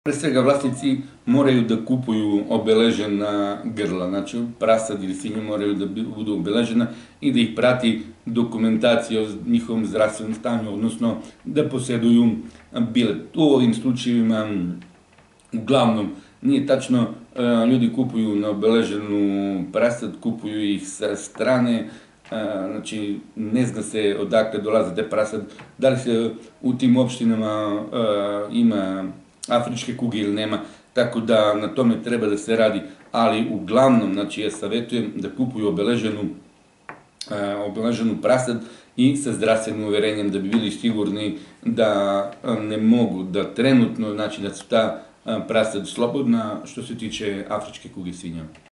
Pre svega, vlasnici moraju da kupuju obeležena grla, znači prasad ili svinja moraju da budu obeležena i da ih prati dokumentacija o njihovom zdravstvenom stanju, odnosno da posjeduju bilet. U ovim slučajevima, uglavnom, nije tačno, ljudi kupuju neobeleženu prasad, kupuju ih sa strane, znači ne zna se odakle dolaze te prasad, da li se u tim opštinama ima afričke kuge ili nema, tako da na tome treba da se radi, ali uglavnom, znači ja savjetujem da kupuju obeleženu prasad i sa zdravstvenim uverenjem da bi bili sigurni da ne mogu, da trenutno, znači da su ta prasad slobodna što se tiče afričke kuge svinja.